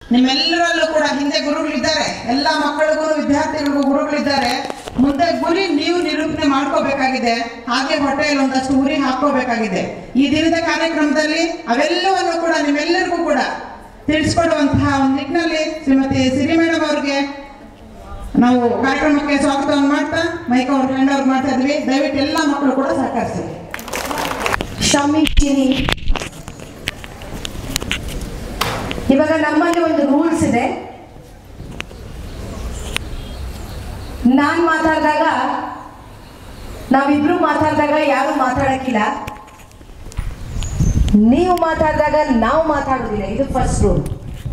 ನಿಮ್ಮೆಲ್ಲರಲ್ಲೂ ಕೂಡ ಹಿಂದೆ ಗುರುಗಳಿದ್ದಾರೆ, ಎಲ್ಲ ಮಕ್ಕಳಿಗೂ ವಿದ್ಯಾರ್ಥಿಗಳಿಗೂ ಗುರುಗಳಿದ್ದಾರೆ. ಮುಂದೆ ಗುರಿ ನೀವು ನಿರೂಪಣೆ ಮಾಡ್ಕೋಬೇಕಾಗಿದೆ, ಹಾಗೆ ಹೊಟ್ಟೆಯಲ್ಲಿ ಒಂದಷ್ಟು ಗುರಿ ಹಾಕೋಬೇಕಾಗಿದೆ. ಈ ದಿನದ ಕಾರ್ಯಕ್ರಮದಲ್ಲಿ ಅವೆಲ್ಲವನ್ನು ಕೂಡ ನಿಮ್ಮೆಲ್ಲರಿಗೂ ಕೂಡ ತಿಳಿಸ್ಕೊಡುವಂತಹ ಒಂದು ನಿಟ್ಟಿನಲ್ಲಿ ಶ್ರೀಮತಿ ಸಿರಿ ಮೇಡಮ್ ಅವ್ರಿಗೆ ನಾವು ಕಾರ್ಯಕ್ರಮಕ್ಕೆ ಸ್ವಾಗತವನ್ನು ಮಾಡ್ತಾ ಮೈಕ್ ಅವ್ರ ಹ್ಯಾಂಡ್ ಓವರ್ ಮಾಡ್ತಾ ಇದ್ವಿ. ದಯವಿಟ್ಟು ಎಲ್ಲ ಮಕ್ಕಳು ಕೂಡ ಸಹಕರಿಸಿ. ಶಮ್ಮಿ ಚಿನಿ, ಇವಾಗ ನಮ್ಮಲ್ಲಿ ಒಂದು ರೂಲ್ಸ್ ಇದೆ. ನಾನು ಮಾತಾಡಿದಾಗ, ನಾವಿಬ್ರು ಮಾತಾಡಿದಾಗ ಯಾರು ಮಾತಾಡಕ್ಕಿಲ್ಲ, ನೀವು ಮಾತಾಡಿದಾಗ ನಾವು ಮಾತಾಡೋದಿಲ್ಲ. ಇದು ಫಸ್ಟ್ ರೂಲ್.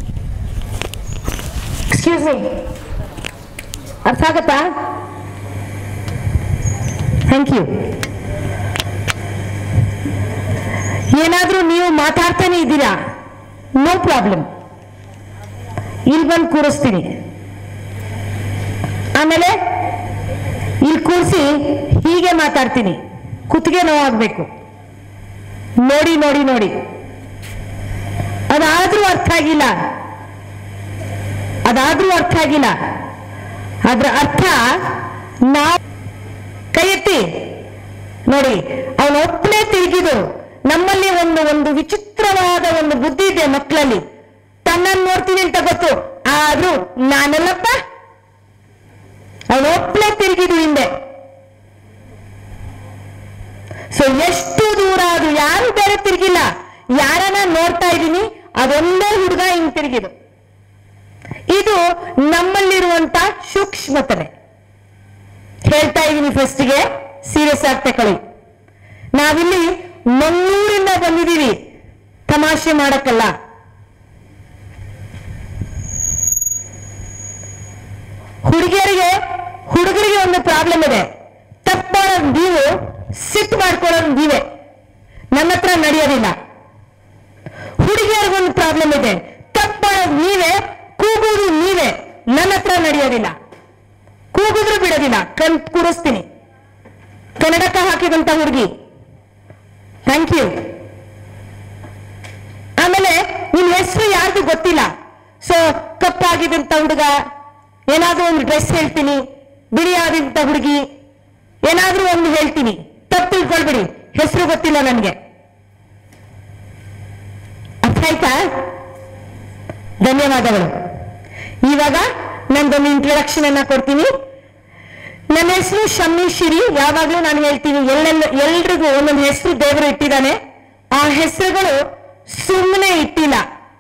ಎಕ್ಸ್ಕ್ಯೂಸ್ ಮೀ, ಅರ್ಥ ಆಗತ್ತಾ? Thank you. ಏನಾದ್ರೂ ನೀವು ಮಾತಾಡ್ತಾನೆ ಇದ್ದೀರಾ, ನೋ ಪ್ರಾಬ್ಲಮ್, ಇಲ್ಲಿ ಬಂದು ಕೂರಿಸ್ತೀನಿ. ಆಮೇಲೆ ಇಲ್ಲಿ ಕೂರಿಸಿ ಹೀಗೆ ಮಾತಾಡ್ತೀನಿ, ಕುತ್ತಿಗೆ ನೋವಾಗಬೇಕು. ನೋಡಿ ನೋಡಿ ನೋಡಿ, ಅದಾದ್ರೂ ಅರ್ಥ ಆಗಿಲ್ಲ, ಅದ್ರ ಅರ್ಥ ನಾವು ಕೈ ಎತ್ತಿ ನೋಡಿ, ಅವನು ಒಪ್ಪನೇ ತಿರುಗಿದು. ನಮ್ಮಲ್ಲಿ ಒಂದು ವಿಚಿತ್ರವಾದ ಒಂದು ಬುದ್ಧಿ ಇದೆ ಮಕ್ಕಳಲ್ಲಿ, ತನ್ನನ್ನು ನೋಡ್ತೀನಿ ಅಂತ ಗೊತ್ತು, ಆದ್ರೂ ನಾನಲ್ಲಪ್ಪ, ಅವನು ಒಪ್ಪನೇ ತಿರುಗಿದು ಹಿಂದೆ. ಸೊ ಎಷ್ಟು ದೂರ ಅದು, ಯಾರು ಬೇರೆ ತಿರುಗಿಲ್ಲ, ಯಾರನ್ನ ನೋಡ್ತಾ ಇದ್ದೀನಿ, ಅದೊಂದೇ ಹುಡುಗ ಹಿಂಗ್ ತಿರುಗಿದು. ಇದು ನಮ್ಮಲ್ಲಿರುವಂತ ಸೂಕ್ಷ್ಮತೆ. ಹೇಳ್ತಾ ಇದ್ದೀನಿ, ಫಸ್ಟ್ಗೆ ಸೀರಿಯಸ್ ಆಗಿ ತಕೊಳ್ಳಿ. ನಾವಿಲ್ಲಿ ಮಂಗಳೂರಿಂದ ಬಂದಿದ್ದೀವಿ ತಮಾಷೆ ಮಾಡಕ್ಕಲ್ಲ. ಹುಡುಗರಿಗೆ ಒಂದು ಪ್ರಾಬ್ಲಮ್ ಇದೆ. ತಪ್ಪು ಮಾಡೋದು ನೀವು, ಸಿಟ್ಟು ಮಾಡ್ಕೊಳ್ಳೋದು ನೀವೇ, ನನ್ನ ಹತ್ರ ನಡೆಯೋದಿಲ್ಲ. ಹುಡುಗಿಯರಿಗೊಂದು ಪ್ರಾಬ್ಲಮ್ ಇದೆ. ತಪ್ಪು ಮಾಡೋದು ನೀವೇ, ಕೂಗುವುದು ನೀವೇ, ನನ್ನ ಹತ್ರ ನಡೆಯೋದಿಲ್ಲ. ಕೂಗುದ್ರು ಬಿಡೋದಿಲ್ಲ, ಕೂರಿಸ್ತೀನಿ. ಕನ್ನಡಕ ಹಾಕಿದಂತ ಹುಡುಗಿ, ಥ್ಯಾಂಕ್ ಯು. ಆಮೇಲೆ ನಿನ್ ಹೆಸರು ಯಾರಿಗೂ ಗೊತ್ತಿಲ್ಲ. ಸೊ ಕಪ್ಪಾಗಿದ್ದಂತ ಹುಡುಗ, ಏನಾದ್ರೂ ಒಂದು ಡ್ರೆಸ್ ಹೇಳ್ತೀನಿ, ಬಿಳಿಯಾದಂತ ಹುಡುಗಿ, ಏನಾದ್ರೂ ಒಂದು ಹೇಳ್ತೀನಿ, ತಪ್ಪು ತಿಳ್ಕೊಳ್ಬಿಡಿ, ಹೆಸರು ಗೊತ್ತಿಲ್ಲ ನನಗೆ. ಅರ್ಥ ಆಯ್ತಾ? ಧನ್ಯವಾದಗಳು. ಇವಾಗ ನಂದೊಂದು ಇಂಟ್ರೊಡಕ್ಷನ್ ಅನ್ನ ಕೊಡ್ತೀನಿ. ನನ್ನ ಹೆಸರು ಶಮ್ಮಿ ಶಿರಿ. ಯಾವಾಗ್ಲೂ ನಾನು ಹೇಳ್ತೀನಿ, ಎಲ್ರಿಗೂ ಒಂದೊಂದು ಹೆಸರು ದೇವರು ಇಟ್ಟಿದ್ದಾನೆ. ಆ ಹೆಸರುಗಳು ಸುಮ್ಮನೆ ಇಟ್ಟಿಲ್ಲ.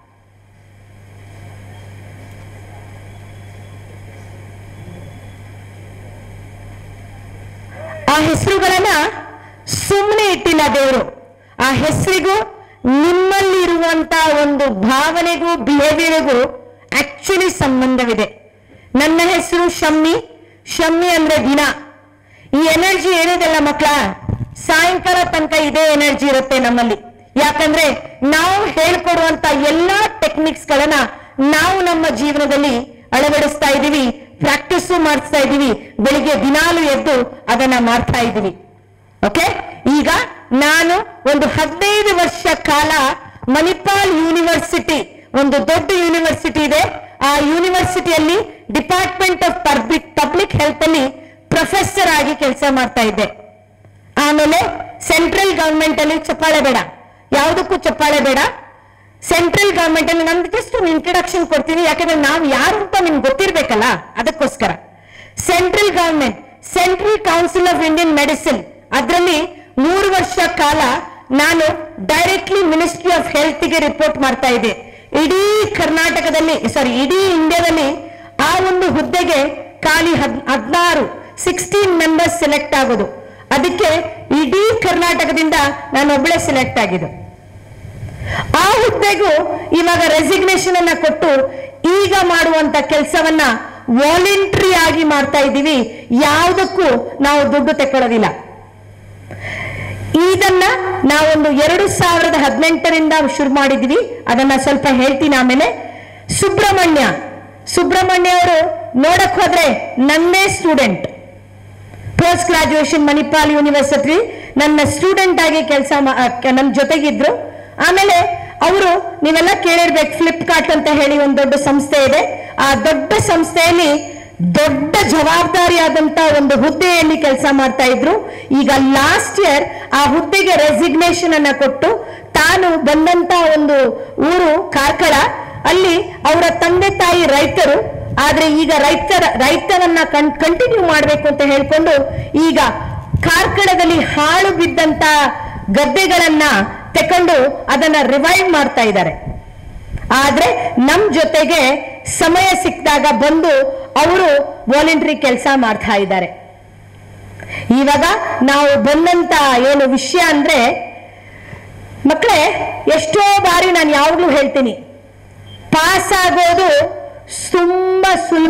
ಆ ಹೆಸರುಗಳನ್ನ ಸುಮ್ಮನೆ ಇಟ್ಟಿಲ್ಲ ದೇವರು. ಆ ಹೆಸರಿಗೂ ನಿಮ್ಮಲ್ಲಿರುವಂತ ಒಂದು ಭಾವನೆಗೂ ಬಿಹೇವಿಯರ್ಗೂ ಆಕ್ಚುಲಿ ಸಂಬಂಧವಿದೆ. ನನ್ನ ಹೆಸರು ಶಮ್ಮಿ. ಶಮ್ಮಿ ಅಂದ್ರೆ ದಿನ. ಈ ಎನರ್ಜಿ ಏನಿದೆಲ್ಲ ಮಕ್ಕಳ, ಸಾಯಂಕಾಲ ತನಕ ಇದೇ ಎನರ್ಜಿ ಇರುತ್ತೆ ನಮ್ಮಲ್ಲಿ. ಯಾಕಂದ್ರೆ ನಾವು ಹೇಳ್ಕೊಡುವಂತ ಎಲ್ಲಾ ಟೆಕ್ನಿಕ್ಸ್ ಗಳನ್ನ ನಾವು ನಮ್ಮ ಜೀವನದಲ್ಲಿ ಅಳವಡಿಸ್ತಾ ಇದ್ದೀವಿ, ಪ್ರಾಕ್ಟೀಸು ಮಾಡಿಸ್ತಾ ಇದ್ದೀವಿ. ಬೆಳಿಗ್ಗೆ ದಿನಾಲು ಎದ್ದು ಅದನ್ನ ಮಾಡ್ತಾ ಇದ್ದೀವಿ. ಓಕೆ, ಈಗ ನಾನು ಒಂದು 15 ವರ್ಷ ಕಾಲ ಮಣಿಪಾಲ್ ಯೂನಿವರ್ಸಿಟಿ, ಒಂದು ದೊಡ್ಡ ಯೂನಿವರ್ಸಿಟಿ ಇದೆ, ಆ ಯೂನಿವರ್ಸಿಟಿಯಲ್ಲಿ ಡಿಪಾರ್ಟ್ಮೆಂಟ್ ಆಫ್ ಪಬ್ಲಿಕ್ ಹೆಲ್ತ್ ಅಲ್ಲಿ ಪ್ರೊಫೆಸರ್ ಆಗಿ ಕೆಲಸ ಮಾಡ್ತಾ ಇದ್ದೆ. ಆಮೇಲೆ ಸೆಂಟ್ರಲ್ ಗವರ್ಮೆಂಟ್ ಅಲ್ಲಿ, ಚಪ್ಪಾಳೆ ಬೇಡ, ಯಾವುದಕ್ಕೂ ಚಪ್ಪಾಳೆ ಬೇಡ, ಸೆಂಟ್ರಲ್ ಗವರ್ಮೆಂಟ್ ಅಲ್ಲಿ ನಮ್ದು ಜಸ್ಟ್ ಒಂದು ಇಂಟ್ರೊಡಕ್ಷನ್ ಕೊಡ್ತೀನಿ, ಯಾಕಂದ್ರೆ ನಾವು ಯಾರು ಅಂತ ನಿಮ್ಗೆ ಗೊತ್ತಿರ್ಬೇಕಲ್ಲ, ಅದಕ್ಕೋಸ್ಕರ. Central government, central council of Indian medicine, ಅದರಲ್ಲಿ 3 ವರ್ಷ ಕಾಲ ನಾನು ಡೈರೆಕ್ಟ್ಲಿ ಮಿನಿಸ್ಟ್ರಿ ಆಫ್ ಹೆಲ್ತ್ ಗೆ ರಿಪೋರ್ಟ್ ಮಾಡ್ತಾ ಇದ್ದೆ. ಇಡೀ ಕರ್ನಾಟಕದಲ್ಲಿ, ಇಡೀ ಇಂಡಿಯಾದಲ್ಲಿ ಆ ಒಂದು ಹುದ್ದೆಗೆ ಖಾಲಿ 16 ಮೆಂಬರ್ಸ್ ಸೆಲೆಕ್ಟ್ ಆಗೋದು. ಅದಕ್ಕೆ ಇಡೀ ಕರ್ನಾಟಕದಿಂದ ನಾನು ಒಬ್ಬಳೇ ಸೆಲೆಕ್ಟ್ ಆಗಿದ್ದು. ಆ ಹುದ್ದೆಗೂ ಇವಾಗ ರೆಸಿಗ್ನೇಷನ್ ಅನ್ನ ಕೊಟ್ಟು ಈಗ ಮಾಡುವಂತ ಕೆಲಸವನ್ನ ವಾಲಂಟರಿ ಆಗಿ ಮಾಡ್ತಾ ಇದ್ದೀವಿ. ಯಾವುದಕ್ಕೂ ನಾವು ದುಡ್ಡು ತಗೊಳ್ಳೋದಿಲ್ಲ. ಇದನ್ನ ನಾವೊಂದು 2018ರಿಂದ ಶುರು ಮಾಡಿದ್ವಿ. ಅದನ್ನ ಸ್ವಲ್ಪ ಹೇಳ್ತೀನಿ ಆಮೇಲೆ. ಸುಬ್ರಹ್ಮಣ್ಯ ಅವರು ನೋಡಕ್ ಹೋದ್ರೆ ನನ್ನೇ student, post graduation Manipal university ನನ್ನ ಸ್ಟೂಡೆಂಟ್ ಆಗಿ ನನ್ನ ಜೊತೆಗಿದ್ರು. ಆಮೇಲೆ ಅವರು ನೀವೆಲ್ಲ ಕೇಳಿರ್ಬೇಕು, ಫ್ಲಿಪ್ಕಾರ್ಟ್ ಅಂತ ಹೇಳಿ ಒಂದು ದೊಡ್ಡ ಸಂಸ್ಥೆ ಇದೆ. ಆ ದೊಡ್ಡ ಸಂಸ್ಥೆಯಲ್ಲಿ ದೊಡ್ಡ ಜವಾಬ್ದಾರಿಯಾದಂತ ಒಂದು ಹುದ್ದೆಯಲ್ಲಿ ಕೆಲಸ ಮಾಡ್ತಾ ಇದ್ರು. ಈಗ ಲಾಸ್ಟ್ ಇಯರ್ ಆ ಹುದ್ದೆಗೆ ರೆಸಿಗ್ನೇಷನ್ ಅನ್ನ ಕೊಟ್ಟು ತಾನು ಬಂದಂತ ಒಂದು ಊರು ಕಾರ್ಕಳ, ಅಲ್ಲಿ ಅವರ ತಂದೆ ತಾಯಿ ರೈತರು, ಆದ್ರೆ ಈಗ ರೈತರನ್ನ ಕಂಟಿನ್ಯೂ ಮಾಡ್ಬೇಕು ಅಂತ ಹೇಳ್ಕೊಂಡು ಈಗ ಕಾರ್ಕಳದಲ್ಲಿ ಹಾಳು ಬಿದ್ದಂತ ಗದ್ದೆಗಳನ್ನ ತಕೊಂಡು ಅದನ್ನ ರಿವೈವ್ ಮಾಡ್ತಾ ಇದ್ದಾರೆ. ಆದ್ರೆ ನಮ್ ಜೊತೆಗೆ ಸಮಯ ಸಿಕ್ಕಿದಾಗ ಬಂದು ಅವರು ವಾಲಂಟರಿ ಕೆಲಸ ಮಾಡ್ತಾ ಇದ್ದಾರೆ. ಇವಾಗ ನಾವು ಬಂದಂತ ಏನು ವಿಷಯ ಅಂದ್ರೆ, ಮಕ್ಕಳೇ, ಎಷ್ಟೋ ಬಾರಿ ನಾನು ಯಾವಾಗ್ಲೂ ಹೇಳ್ತೀನಿ, ಪಾಸ್ ಆಗೋದು ತುಂಬಾ ಸುಲಭ,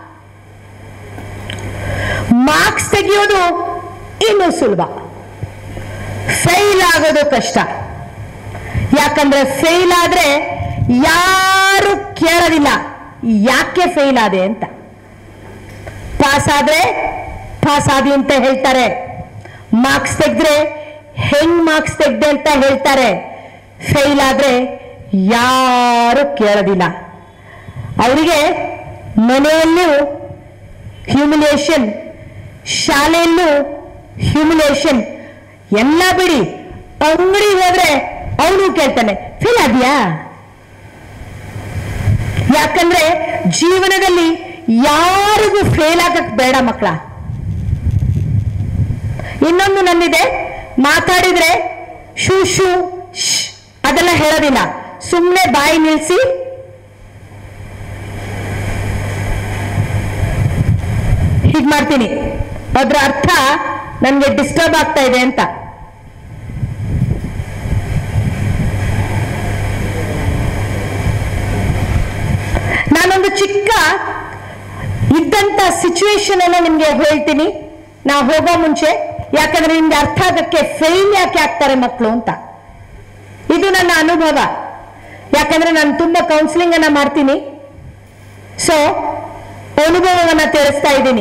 ಮಾರ್ಕ್ಸ್ ತೆಗೆಯೋದು ಇನ್ನೂ ಸುಲಭ, ಫೇಲ್ ಆಗೋದು ಕಷ್ಟ. ಯಾಕಂದ್ರೆ ಫೇಲ್ ಆದ್ರೆ ಯಾರು ಕೇಳೋದಿಲ್ಲ ಯಾಕೆ ಫೇಲ್ ಆದೆ ಅಂತ. ಪಾಸ್ ಆದ್ರೆ ಪಾಸ್ ಆದಿ ಅಂತ ಹೇಳ್ತಾರೆ, ಮಾರ್ಕ್ಸ್ ತೆಗೆದ್ರೆ ಹೆಂಗ್ ಮಾರ್ಕ್ಸ್ ತೆಗ್ದೆ ಅಂತ ಹೇಳ್ತಾರೆ. ಫೇಲ್ ಆದ್ರೆ ಯಾರು ಕೇಳೋದಿಲ್ಲ. ಅವರಿಗೆ ಮನೆಯಲ್ಲೂ ಹ್ಯೂಮಿಲಿಯೇಷನ್, ಶಾಲೆಯಲ್ಲೂ ಹ್ಯೂಮಿಲಿಯೇಷನ್, ಎಲ್ಲ ಬಿಡಿ, ಅಂಗಡಿ ಹೋದ್ರೆ ಅವನು ಕೇಳ್ತಾನೆ ಫೇಲ್ ಆದ್ಯಾ. ಯಾಕಂದ್ರೆ ಜೀವನದಲ್ಲಿ ಯಾರಿಗೂ ಫೇಲ್ ಆಗಕ್ ಬೇಡ ಮಕ್ಕಳ. ಇನ್ನೊಂದು ನನ್ನಿದೆ, ಮಾತಾಡಿದ್ರೆ ಶೂ ಶೂ ಅದೆಲ್ಲ ಹೇಳೋದಿಲ್ಲ, ಸುಮ್ಮನೆ ಬಾಯಿ ನಿಲ್ಸಿ ಹೀಗ್ ಮಾಡ್ತೀನಿ, ಅದ್ರ ಅರ್ಥ ನನ್ಗೆ ಡಿಸ್ಟರ್ಬ್ ಆಗ್ತಾ ಇದೆ ಅಂತ. ನಾನೊಂದು ಚಿಕ್ಕ ಇದ್ದಂತ ಸಿಚುವೇಶನ್ ಅನ್ನ ನಿಮ್ಗೆ ಹೇಳ್ತೀನಿ ನಾ ಹೋಗೋ ಮುಂಚೆ, ಯಾಕಂದ್ರೆ ನಿಮ್ಗೆ ಅರ್ಥ ಆಗಕ್ಕೆ ಫೇಲ್ ಯಾಕೆ ಆಗ್ತಾರೆ ಮಕ್ಕಳು ಅಂತ. ಇದು ನನ್ನ ಅನುಭವ, ಯಾಕಂದ್ರೆ ನಾನು ತುಂಬಾ ಕೌನ್ಸಿಲಿಂಗ್ ಅನ್ನ ಮಾಡ್ತೀನಿ. ಸೊ ಅನುಭವವನ್ನ ತಿಳಿಸ್ತಾ ಇದ್ದೀನಿ.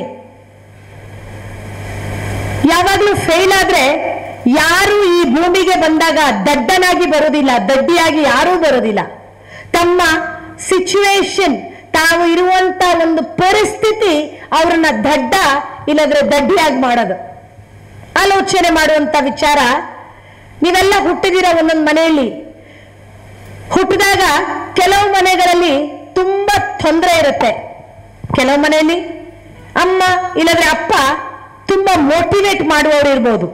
ಯಾವಾಗ್ಲೂ ಫೇಲ್ ಆದ್ರೆ ಯಾರು ಈ ಭೂಮಿಗೆ ಬಂದಾಗ ದಡ್ಡನಾಗಿ ಬರೋದಿಲ್ಲ, ದಡ್ಡಿಯಾಗಿ ಯಾರೂ ಬರೋದಿಲ್ಲ. ತಮ್ಮ ಸಿಚುವೇಶನ್, ತಾವು ಇರುವಂತ ಒಂದು ಪರಿಸ್ಥಿತಿ ಅವರನ್ನ ದಡ್ಡ ಇಲ್ಲದ್ರೆ ದಡ್ಡಿಯಾಗಿ ಮಾಡೋದು. ಆಲೋಚನೆ ಮಾಡುವಂತ ವಿಚಾರ. ನೀವೆಲ್ಲ ಹುಟ್ಟಿದಿರ ಒಂದೊಂದು ಮನೆಯಲ್ಲಿ. ಹುಟ್ಟಿದಾಗ ಕೆಲವು ಮನೆಗಳಲ್ಲಿ ತುಂಬಾ ತೊಂದರೆ ಇರುತ್ತೆ, ಕೆಲವು ಮನೆಯಲ್ಲಿ ಅಮ್ಮ ಇಲ್ಲದ್ರೆ ಅಪ್ಪ ತುಂಬಾ ಮೋಟಿವೇಟ್ ಮಾಡುವವರು ಇರ್ಬೋದು.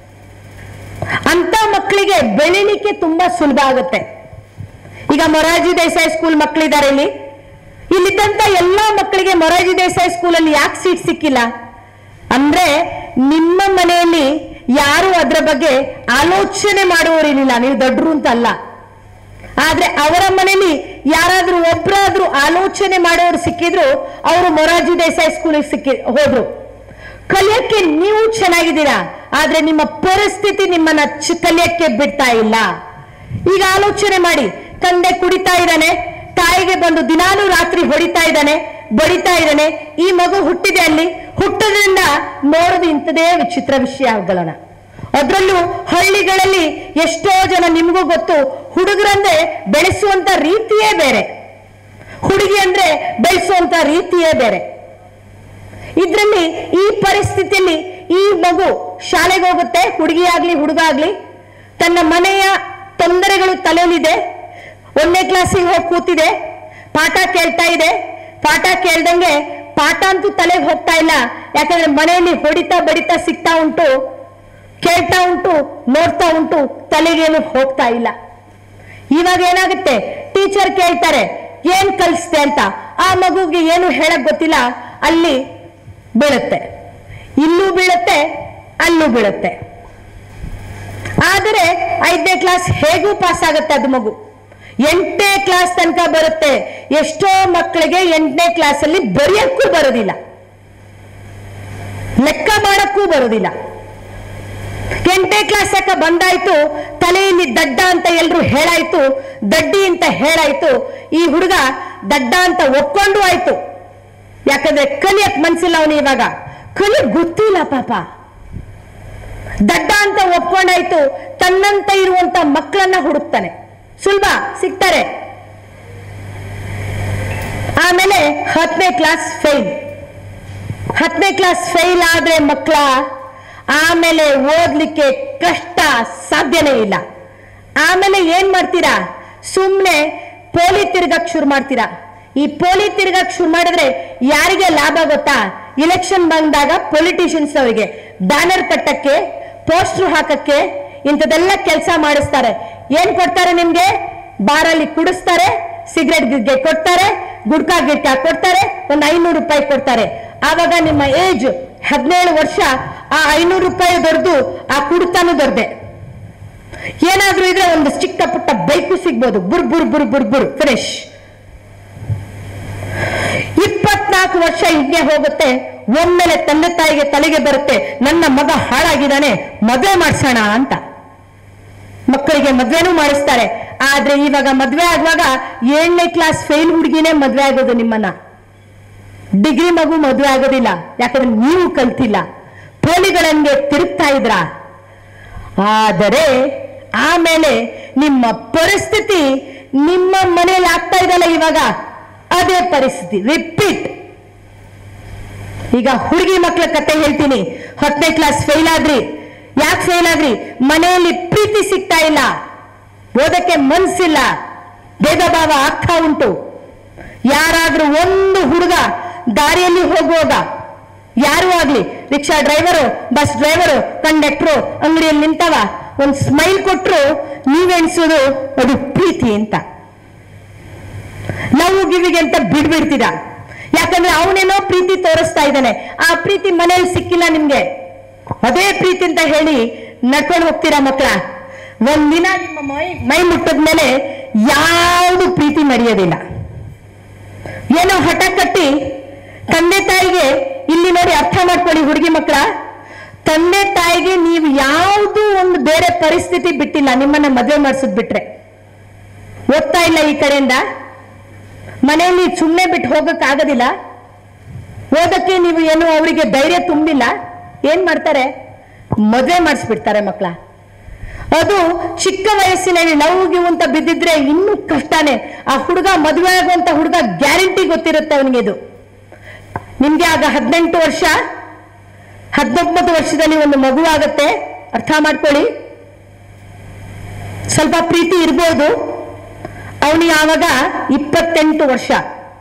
ಅಂತ ಮಕ್ಕಳಿಗೆ ಬೆಳಿಲಿಕ್ಕೆ ತುಂಬಾ ಸುಲಭ ಆಗುತ್ತೆ. ಈಗ ಮೊರಾರ್ಜಿ ದೇಸಾಯಿ ಸ್ಕೂಲ್ ಮಕ್ಕಳಿದ್ದಾರೆ ಇಲ್ಲಿದ್ದಂತ ಎಲ್ಲಾ ಮಕ್ಕಳಿಗೆ ಮೊರಾರ್ಜಿ ದೇಸಾಯಿ ಸ್ಕೂಲಲ್ಲಿ ಯಾಕೆ ಸೀಟ್ ಸಿಕ್ಕಿಲ್ಲ ಅಂದ್ರೆ, ನಿಮ್ಮ ಮನೆಯಲ್ಲಿ ಯಾರು ಅದರ ಬಗ್ಗೆ ಆಲೋಚನೆ ಮಾಡುವವರಿಲ್ಲ. ನೀವು ದೊಡ್ಡರು ಅಂತ ಅಲ್ಲ, ಆದ್ರೆ ಅವರ ಮನೆಯಲ್ಲಿ ಯಾರಾದ್ರೂ ಒಬ್ಬರಾದ್ರೂ ಆಲೋಚನೆ ಮಾಡೋರು ಸಿಕ್ಕಿದ್ರು ಅವರು ಮೊರಾರ್ಜಿ ದೇಸಾಯಿ ಸ್ಕೂಲಿಗೆ ಹೋದ್ರು. ಕಲಿಯಕ್ಕೆ ನೀವು ಚೆನ್ನಾಗಿದ್ದೀರಾ, ಆದ್ರೆ ನಿಮ್ಮ ಪರಿಸ್ಥಿತಿ ನಿಮ್ಮನ್ನ ಕಲಿಯಕ್ಕೆ ಬಿಡ್ತಾ ಇಲ್ಲ. ಈಗ ಆಲೋಚನೆ ಮಾಡಿ, ತಂದೆ ಕುಡಿತಾ ಇದ್ದಾನೆ, ತಾಯಿಗೆ ಬಂದು ದಿನಾಲೂ ರಾತ್ರಿ ಹೊಡಿತಾ ಇದ್ದಾನೆ, ಬಡಿತಾ ಇದ್ದಾನೆ. ಈ ಮಗು ಹುಟ್ಟಿದೆ, ಅಲ್ಲಿ ಹುಟ್ಟೋದ್ರಿಂದ ನೋಡೋದು ಇಂಥದೇ ವಿಚಿತ್ರ ವಿಷಯಗಳನ್ನ. ಅದರಲ್ಲೂ ಹಳ್ಳಿಗಳಲ್ಲಿ ಎಷ್ಟೋ ಜನ, ನಿಮಗೂ ಗೊತ್ತು, ಹುಡುಗರಂದ್ರೆ ಬೆಳೆಸುವಂತ ರೀತಿಯೇ ಬೇರೆ, ಹುಡುಗಿ ಅಂದ್ರೆ ಬೆಳೆಸುವಂತ ರೀತಿಯೇ ಬೇರೆ. ಇದ್ರಲ್ಲಿ ಈ ಪರಿಸ್ಥಿತಿಯಲ್ಲಿ ಈ ಮಗು ಶಾಲೆಗೆ ಹೋಗುತ್ತೆ, ಹುಡುಗಿಯಾಗ್ಲಿ ಹುಡುಗ ಆಗ್ಲಿ, ತನ್ನ ಮನೆಯ ತೊಂದರೆಗಳು ತಲೆಯಲ್ಲಿದೆ. 1ನೇ ಕ್ಲಾಸಿಗೆ ಹೋಗಿ ಕೂತಿದೆ, ಪಾಠ ಕೇಳ್ತಾ ಇದೆ. ಪಾಠ ಕೇಳ್ದಂಗೆ ಪಾಠ ಅಂತೂ ತಲೆಗೆ ಹೋಗ್ತಾ ಇಲ್ಲ, ಯಾಕಂದ್ರೆ ಮನೆಯಲ್ಲಿ ಹೊಡಿತಾ ಬಡಿತಾ ಸಿಗ್ತಾ ಉಂಟು, ಕೇಳ್ತಾ ಉಂಟು, ನೋಡ್ತಾ ಉಂಟು, ತಲೆಗೇನು ಹೋಗ್ತಾ ಇಲ್ಲ. ಇವಾಗ ಏನಾಗುತ್ತೆ, ಟೀಚರ್ ಕೇಳ್ತಾರೆ ಏನ್ ಕಲಿಸ್ತೆ ಅಂತ, ಆ ಮಗುಗೆ ಏನು ಹೇಳಕ್ ಗೊತ್ತಿಲ್ಲ, ಅಲ್ಲಿ ಬೀಳುತ್ತೆ, ಇಲ್ಲೂ ಬೀಳುತ್ತೆ, ಅಲ್ಲೂ ಬೀಳುತ್ತೆ. ಆದರೆ 5ನೇ ಕ್ಲಾಸ್ ಹೇಗೂ ಪಾಸ್ ಆಗುತ್ತೆ ಅದು ಮಗು. 8ನೇ ಕ್ಲಾಸ್ ತನಕ ಬರುತ್ತೆ. ಎಷ್ಟೋ ಮಕ್ಕಳಿಗೆ 8ನೇ ಕ್ಲಾಸ್ ಅಲ್ಲಿ ಬರೆಯಕ್ಕೂ ಬರೋದಿಲ್ಲ, ಲೆಕ್ಕ ಮಾಡಕ್ಕೂ ಬರೋದಿಲ್ಲ. 8ನೇ ಕ್ಲಾಸ್ ಯಾಕ ಬಂದಾಯ್ತು, ತಲೆಯಲ್ಲಿ ದಡ್ಡ ಅಂತ ಎಲ್ರು ಹೇಳಾಯ್ತು, ದಡ್ಡಿ ಅಂತ ಹೇಳಾಯ್ತು. ಈ ಹುಡುಗ ದಡ್ಡ ಅಂತ ಒಪ್ಕೊಂಡು ಆಯ್ತು, ಯಾಕಂದ್ರೆ ಕಲಿಯಕ್ ಮನ್ಸಿಲ್ಲ ಅವನು. ಇವಾಗ ಕಲಿಯಕ್ ಗೊತ್ತಿಲ್ಲ ಪಾಪ, ದಡ್ಡ ಅಂತ ಒಪ್ಕೊಂಡಾಯ್ತು. ತನ್ನಂತ ಇರುವಂತ ಮಕ್ಕಳನ್ನ ಹುಡುಕ್ತಾನೆ. ಸುಲಭ ಸಿಗ್ತಾರೆ. ಆಮೇಲೆ 10ನೇ ಕ್ಲಾಸ್ ಫೇಲ್. 10ನೇ ಕ್ಲಾಸ್ ಫೇಲ್ ಆದ್ರೆ ಮಕ್ಕಳ ಆಮೇಲೆ ಓದ್ಲಿಕ್ಕೆ ಕಷ್ಟ, ಸಾಧ್ಯನೇ ಇಲ್ಲ. ಆಮೇಲೆ ಏನ್ ಮಾಡ್ತೀರಾ? ಸುಮ್ಮನೆ ಪೋಲಿ ತಿರ್ಗಕ್ ಶುರು ಮಾಡ್ತೀರಾ. ಈ ಪೋಲಿ ತಿರ್ಗಕ್ ಶುರು ಮಾಡಿದ್ರೆ ಯಾರಿಗೆ ಲಾಭ ಗೊತ್ತಾ? ಇಲೆಕ್ಷನ್ ಬಂದಾಗ ಪೊಲಿಟಿಷಿಯನ್ಸ್ ಅವರಿಗೆ ಬ್ಯಾನರ್ ಕಟ್ಟಕ್ಕೆ, ಪೋಸ್ಟರ್ ಹಾಕಕ್ಕೆ, ಇಂಥದೆಲ್ಲ ಕೆಲಸ ಮಾಡಿಸ್ತಾರೆ. ಏನ್ ಕೊಡ್ತಾರೆ ನಿಮ್ಗೆ? ಬಾರಲ್ಲಿ ಕುಡಿಸ್ತಾರೆ, ಸಿಗರೆಟ್ ಗಿಗ್ಗೆ ಕೊಡ್ತಾರೆ, ಗುಡ್ಕಾ ಗಿಡ್ಕಾ ಕೊಡ್ತಾರೆ, ಒಂದು 500 ರೂಪಾಯಿ ಕೊಡ್ತಾರೆ. ಆವಾಗ ನಿಮ್ಮ ಏಜ್ 17 ವರ್ಷ, ಆ 500 ರೂಪಾಯಿ ದೊಡ್ಡದು, ಆ ಕುಡ್ತಾನು ದೊಡ್ಡೆ. ಏನಾದ್ರೂ ಇದ್ರೆ ಒಂದು ಚಿಕ್ಕ ಪುಟ್ಟ ಬೈಕು ಸಿಗ್ಬೋದು, ಬುರ್ ಬುರ್ ಬುರ್ ಬುರ್ ಬುರ್ ಫಿನಿಶ್. 24 ವರ್ಷ ಹಿಂಗೆ ಹೋಗುತ್ತೆ. ಒಮ್ಮೆಲೆ ತಂದೆ ತಾಯಿಗೆ ತಲೆಗೆ ಬರುತ್ತೆ, ನನ್ನ ಮಗ ಹಾಳಾಗಿದ್ದಾನೆ, ಮದುವೆ ಮಾಡಿಸೋಣ ಅಂತ. ಮಕ್ಕಳಿಗೆ ಮದ್ವೆನೂ ಮಾಡಿಸ್ತಾರೆ. ಆದ್ರೆ ಇವಾಗ ಮದ್ವೆ ಆಗುವಾಗ 7ನೇ ಕ್ಲಾಸ್ ಫೇಲ್ ಹುಡುಗಿನೇ ಮದ್ವೆ ಆಗೋದು ನಿಮ್ಮನ್ನ. ಡಿಗ್ರಿ ಮಗು ಮದ್ವೆ ಆಗೋದಿಲ್ಲ, ಯಾಕಂದ್ರೆ ನೀವು ಕಲ್ತಿಲ್ಲ, ಪೋಲಿಗಳಂಗೆ ತಿರುಗ್ತಾ ಇದ್ರ. ಆದರೆ ಆಮೇಲೆ ನಿಮ್ಮ ಪರಿಸ್ಥಿತಿ ನಿಮ್ಮ ಮನೆಯಲ್ಲಿ ಆಗ್ತಾ ಇದಲ್ಲ ಇವಾಗ, ಅದೇ ಪರಿಸ್ಥಿತಿ ರಿಪೀಟ್. ಈಗ ಹುಡುಗಿ ಮಕ್ಕಳ ಕತೆ ಹೇಳ್ತೀನಿ. 10ನೇ ಕ್ಲಾಸ್ ಫೇಲ್ ಆದ್ರಿ. ಯಾಕೆ ಫೇಲ್ ಆದ್ರಿ? ಮನೆಯಲ್ಲಿ ಪ್ರೀತಿ ಸಿಗ್ತಾ ಇಲ್ಲ, ಓದಕ್ಕೆ ಮನ್ಸಿಲ್ಲ, ಭೇದ ಭಾವ ಆಗ್ತಾ ಉಂಟು. ಯಾರಾದ್ರೂ ಒಂದು ಹುಡುಗ ದಾರಿಯಲ್ಲಿ ಹೋಗುವಾಗ, ಯಾರು ಆಗ್ಲಿ, rickshaw driver, bus driver, conductor, ಅಂಗಡಿಯಲ್ಲಿ ನಿಂತವ, ಒಂದು ಸ್ಮೈಲ್ ಕೊಟ್ರು ನೀವೆಣಿಸೋದು ಅದು ಪ್ರೀತಿ ಅಂತ. ಲವ್ ಗಿವಿಗೆ ಅಂತ ಬಿಡ್ಬಿಡ್ತೀರ. ಯಾಕಂದ್ರೆ ಅವನೇನೋ ಪ್ರೀತಿ ತೋರಿಸ್ತಾ ಇದ್ದಾನೆ, ಆ ಪ್ರೀತಿ ಮನೇಲಿ ಸಿಕ್ಕಿಲ್ಲ ನಿಮ್ಗೆ. ಅದೇ ಪ್ರೀತಿ ಅಂತ ಹೇಳಿ ನಡ್ಕೊಂಡು ಹೋಗ್ತೀರಾ ಮಕ್ಕಳ. ಒಂದಿನ ನಿಮ್ಮ ಮೈ ಮುಟ್ಟದ್ಮೇಲೆ ಯಾವುದು ಪ್ರೀತಿ ನಡೆಯೋದಿಲ್ಲ. ಏನೋ ಹಠ ಕಟ್ಟಿ ತಂದೆ ತಾಯಿಗೆ, ಇಲ್ಲಿ ನೋಡಿ ಅರ್ಥ ಮಾಡ್ಕೊಳ್ಳಿ ಹುಡುಗಿ ಮಕ್ಕಳ, ತಂದೆ ತಾಯಿಗೆ ನೀವು ಯಾವುದು ಒಂದು ಬೇರೆ ಪರಿಸ್ಥಿತಿ ಬಿಟ್ಟಿಲ್ಲ. ನಿಮ್ಮನ್ನ ಮದುವೆ ಮಾಡಿಸೋದ್ ಬಿಟ್ರೆ ಓದ್ತಾ ಇಲ್ಲ, ಈ ಕಡೆಯಿಂದ ಮನೆಯಲ್ಲಿ ಸುಮ್ಮನೆ ಬಿಟ್ಟು ಹೋಗಕ್ ಆಗೋದಿಲ್ಲ, ಓದಕ್ಕೆ ನೀವು ಏನು ಅವರಿಗೆ ಧೈರ್ಯ ತುಂಬಿಲ್ಲ. ಏನ್ ಮಾಡ್ತಾರೆ? ಮದುವೆ ಮಾಡಿಸ್ಬಿಡ್ತಾರೆ ಮಕ್ಕಳ. ಅದು ಚಿಕ್ಕ ವಯಸ್ಸಿನಲ್ಲಿ ಲವ್ ಗಿವ್ ಅಂತ ಬಿದ್ದಿದ್ರೆ ಇನ್ನೂ ಕಷ್ಟನೇ. ಆ ಹುಡುಗ ಮದುವೆ ಆಗುವಂತ ಹುಡುಗ ಗ್ಯಾರಂಟಿ ಗೊತ್ತಿರುತ್ತೆ ಅವನಿಗೆ. ಇದು ನಿಮ್ಗೆ ಆಗ 18 ವರ್ಷ, 19 ವರ್ಷದಲ್ಲಿ ಒಂದು ಮಗು ಆಗುತ್ತೆ. ಅರ್ಥ ಮಾಡ್ಕೊಳ್ಳಿ. ಸ್ವಲ್ಪ ಪ್ರೀತಿ ಇರ್ಬೋದು. ಅವನಿಗೆ ಆವಾಗ 28 ವರ್ಷ.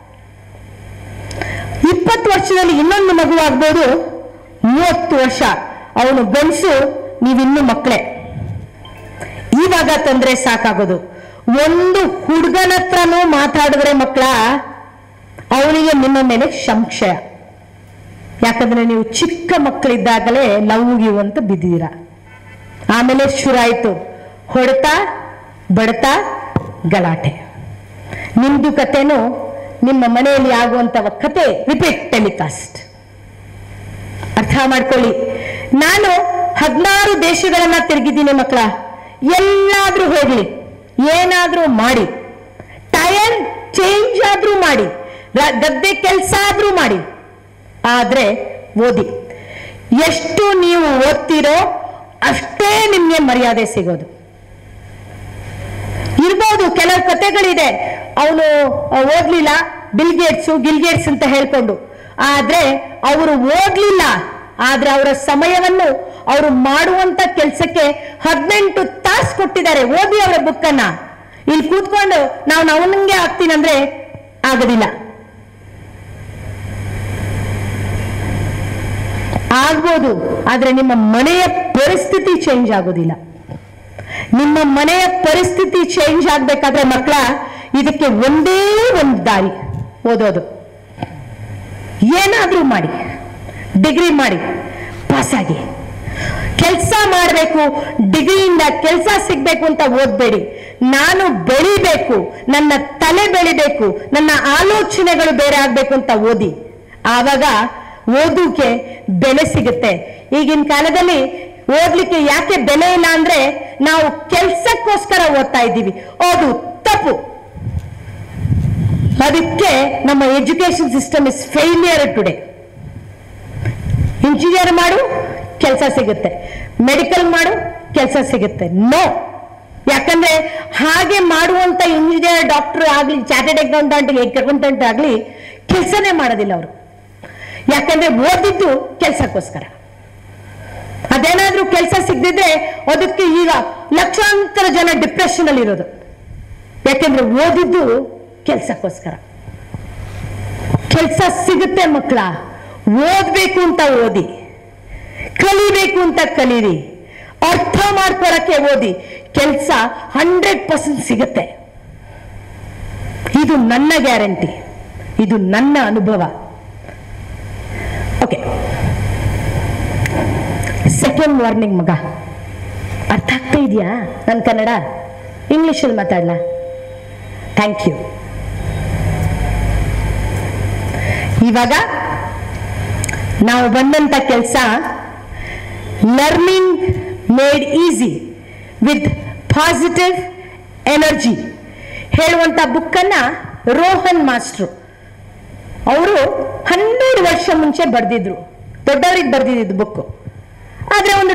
20 ವರ್ಷದಲ್ಲಿ ಇನ್ನೊಂದು ಮಗು ಆಗ್ಬೋದು. 30 ವರ್ಷ ಅವನು ಗಂಡಸು, ನೀವಿನ್ನೂ ಮಕ್ಕಳೇ. ಇವಾಗ ತೊಂದರೆ ಸಾಕಾಗೋದು. ಒಂದು ಹುಡುಗನ ಹತ್ರನೂ ಮಾತಾಡಿದ್ರೆ ಮಕ್ಕಳ, ಅವನಿಗೆ ನಿಮ್ಮ ಮೇಲೆ ಸಂಶಯ. ಯಾಕಂದ್ರೆ ನೀವು ಚಿಕ್ಕ ಮಕ್ಕಳಿದ್ದಾಗಲೇ ಲವ್ ಗಿವ್ ಅಂತ ಬಿದ್ದೀರಾ. ಆಮೇಲೆ ಶುರುವಾಯ್ತು ಹೊಡೆತ, ಬಡತ, ಗಲಾಟೆ. ನಿಮ್ದು ಕಥೆನೂ ನಿಮ್ಮ ಮನೆಯಲ್ಲಿ ಆಗುವಂತ ಕತೆ ರಿಪೀಟ್ ಟೆಲಿಕಾಸ್ಟ್. ಅರ್ಥ ಮಾಡ್ಕೊಳ್ಳಿ. ನಾನು 16 ದೇಶಗಳನ್ನ ತಿರುಗಿದ್ದೀನಿ ಮಕ್ಕಳ. ಎಲ್ಲಾದ್ರೂ ಹೋಗ್ಲಿ, ಏನಾದ್ರೂ ಮಾಡಿ, ಟೈರ್ ಚೇಂಜ್ ಆದ್ರೂ ಮಾಡಿ, ಗದ್ದೆ ಕೆಲಸ ಆದ್ರೂ ಮಾಡಿ, ಆದ್ರೆ ಓದಿ. ಎಷ್ಟು ನೀವು ಓದ್ತಿರೋ ಅಷ್ಟೇ ನಿಮ್ಗೆ ಮರ್ಯಾದೆ ಸಿಗೋದು. ಇರ್ಬೋದು ಕೆಲವು ಕತೆಗಳಿದೆ, ಅವನು ಓದ್ಲಿಲ್ಲ, ಗಿಲ್ಗೇಟ್ಸ್ ಅಂತ ಹೇಳ್ಕೊಂಡು. ಆದ್ರೆ ಅವರು ಓದ್ಲಿಲ್ಲ, ಆದ್ರೆ ಅವರ ಸಮಯವನ್ನು ಅವರು ಮಾಡುವಂತ ಕೆಲಸಕ್ಕೆ 18 ತಾಸು ಕೊಟ್ಟಿದ್ದಾರೆ. ಓದಿ ಅವರ ಬುಕ್ಕನ್ನ. ಇಲ್ಲಿ ಕೂತ್ಕೊಂಡು ನಾವು ಅವನಿಗೆ ಆಗ್ತೀನಂದ್ರೆ ಆಗೋದಿಲ್ಲ. ಆಗ್ಬೋದು, ಆದ್ರೆ ನಿಮ್ಮ ಮನೆಯ ಪರಿಸ್ಥಿತಿ ಚೇಂಜ್ ಆಗೋದಿಲ್ಲ. ನಿಮ್ಮ ಮನೆಯ ಪರಿಸ್ಥಿತಿ ಚೇಂಜ್ ಆಗ್ಬೇಕಾದ್ರೆ ಮಕ್ಕಳ, ಇದಕ್ಕೆ ಒಂದೇ ಒಂದು ದಾರಿ, ಓದೋದು. ಏನಾದ್ರೂ ಮಾಡಿ, ಡಿಗ್ರಿ ಮಾಡಿ, ಪಾಸ್ ಆಗಿ. ಕೆಲಸ ಮಾಡಬೇಕು, ಡಿಗ್ರಿಯಿಂದ ಕೆಲಸ ಸಿಗ್ಬೇಕು ಅಂತ ಓದ್ಬೇಡಿ. ನಾನು ಬೆಳಿಬೇಕು, ನನ್ನ ತಲೆ ಬೆಳಿಬೇಕು, ನನ್ನ ಆಲೋಚನೆಗಳು ಬೇರೆ ಆಗ್ಬೇಕು ಅಂತ ಓದಿ. ಆವಾಗ ಓದೋಕೆ ಬೆಲೆ ಸಿಗುತ್ತೆ. ಈಗಿನ ಕಾಲದಲ್ಲಿ ಓದ್ಲಿಕ್ಕೆ ಯಾಕೆ ಬೆಲೆ ಇಲ್ಲ ಅಂದ್ರೆ, ನಾವು ಕೆಲಸಕ್ಕೋಸ್ಕರ ಓದ್ತಾ ಇದ್ದೀವಿ. ಅದು ತಪ್ಪು. ಅದಕ್ಕೆ ನಮ್ಮ education system is failure today. Engineer ಮಾಡು, ಕೆಲಸ ಸಿಗುತ್ತೆ. ಮೆಡಿಕಲ್ ಮಾಡು, ಕೆಲಸ ಸಿಗುತ್ತೆ. ನೋ, ಯಾಕಂದ್ರೆ ಹಾಗೆ ಮಾಡುವಂತ ಇಂಜಿನಿಯರ್, ಡಾಕ್ಟರ್ ಆಗ್ಲಿ, ಚಾರ್ಟೆಡ್ ಅಕೌಂಟೆಂಟ್ ಆಗ್ಲಿ ಕೆಲಸನೇ ಮಾಡೋದಿಲ್ಲ ಅವರು. ಯಾಕಂದ್ರೆ ಓದಿದ್ದು ಕೆಲಸಕ್ಕೋಸ್ಕರ. ಅದೇನಾದ್ರೂ ಕೆಲಸ ಸಿಗದಿದ್ರೆ ಅದಕ್ಕೆ ಈಗ ಲಕ್ಷಾಂತರ ಜನ ಡಿಪ್ರೆಷನ್ ಅಲ್ಲಿ ಇರೋದು. ಯಾಕಂದ್ರೆ ಓದಿದ್ದು ಕೆಲಸಕ್ಕೋಸ್ಕರ. ಕೆಲಸ ಸಿಗುತ್ತೆ ಮಕ್ಕಳ, ಓದ್ಬೇಕು ಅಂತ ಓದಿ, ಕಲಿಬೇಕು ಅಂತ ಕಲೀರಿ, ಅರ್ಥ ಮಾಡ್ಕೊಳಕ್ಕೆ ಓದಿ, ಕೆಲಸ 100% ಸಿಗುತ್ತೆ. ಇದು ನನ್ನ ಗ್ಯಾರಂಟಿ, ಇದು ನನ್ನ ಅನುಭವ. ಓಕೆ, ಸೆಕೆಂಡ್ ವಾರ್ನಿಂಗ್ ಮಗ, ಅರ್ಥ ಆಗ್ತಾ ಇದೆಯಾ ನನ್ನ ಕನ್ನಡ? ಇಂಗ್ಲಿಷಲ್ಲಿ ಮಾತಾಡ್ಲಾ? Thank you. ಇವಾಗ ನಾವು ಬಂದಂತ ಕೆಲಸ learning made easy with positive energy ಹೇಳುವಂತ ಬುಕ್ಕನ್ನ ರೋಹನ್ ಮಾಸ್ಟ್ರು ಅವರು 12 ವರ್ಷ ಮುಂಚೆ ಬರೆದಿದ್ರು. ದೊಡ್ಡವರಿಗೆ ಬರೆದಿದ್ದು ಬುಕ್. ಆದ್ರೆ ಒಂದು